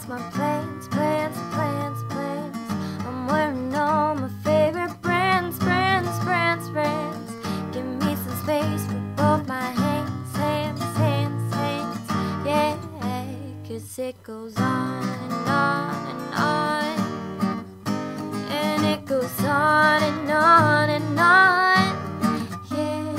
That's my plans, plans, plans, plans. I'm wearing all my favorite brands, brands, brands, brands. Give me some space with both my hands, hands, hands, hands. Yeah, 'cause it goes on and on and on. And it goes on and on and on. Yeah,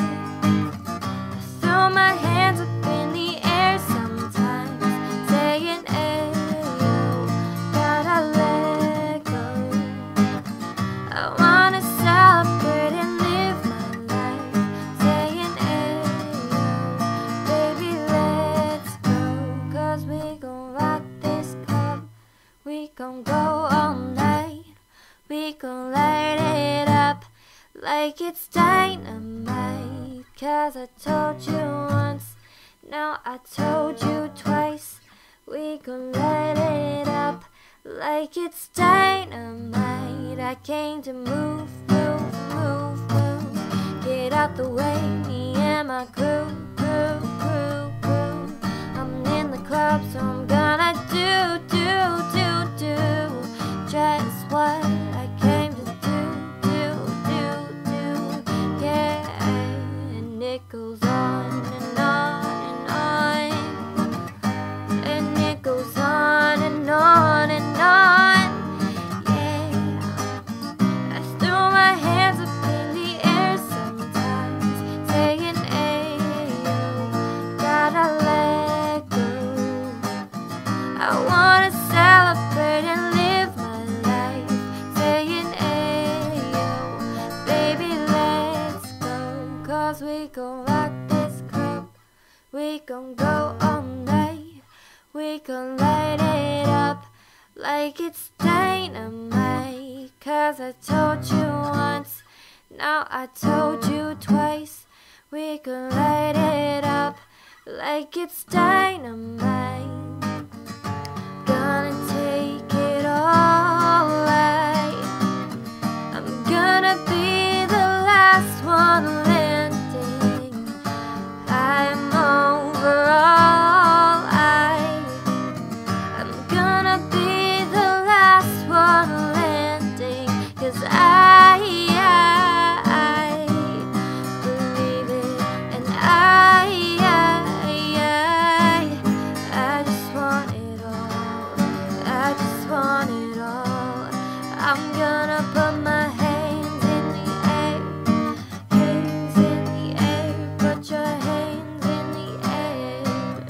I throw my hands up in the air sometimes, saying, ayo, gotta let go. I wanna celebrate and live my life, saying, ayo, baby, let's go. 'Cause we gon' rock this club, we gon' go all night. We gon' light it up like it's dynamite. 'Cause I told you once, now I told you twice. We gon' light it up like it's dynamite. I came to move, move, move, move. Get out the way, me and my crew, crew, crew, crew. I'm in the club, so I'm gonna do, do, do, do just what I came to do, do, do, do. Yeah, and it goes on and on and on. And it goes on and on and on. Yeah, I throw my hands up in the air sometimes, saying, ayo, gotta let go. I wanna celebrate and live my life, saying, ayo, baby, let's go. 'Cause we gon' rock this club, we gon' go all night. We gon' light it up like it's dynamite. 'Cause I told you once, now I told you twice. We gon' light it up like it's dynamite. Gonna take it all right. I'm gonna be the last one landing. I'm over all I'm gonna be the last one landing. 'Cause I believe it. And I just want it all. I just want it all. I'm gonna put my hands in the air. Hands in the air. Put your hands in the air.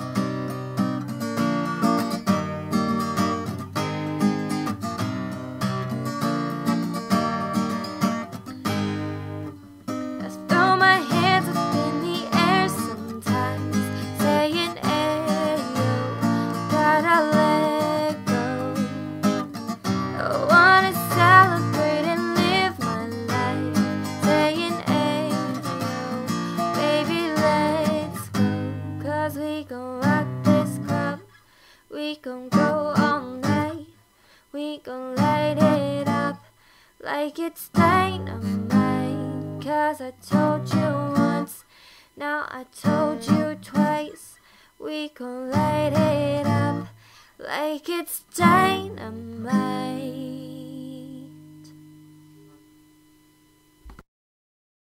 I throw my hands up in the air sometimes, saying, ayo, gotta let go. I wanna celebrate and live my life, saying, ayo, baby, let's go. 'Cause we gon' rock this club, we gon' go all night. We gon' light it up like it's dynamite. 'Cause I told you once, now I told you twice. We gon' light it up like it's dynamite.